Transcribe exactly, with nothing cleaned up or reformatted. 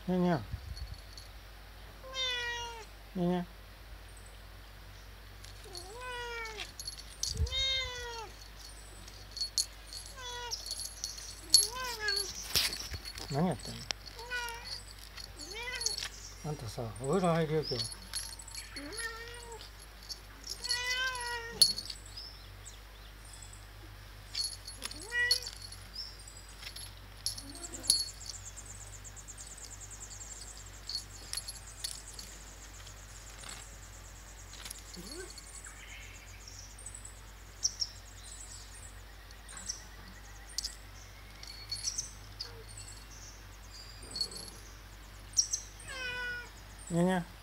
にゃにゃにゃにゃ。何やってんのあんたさ。お風呂入るよ今日。にゃにゃ。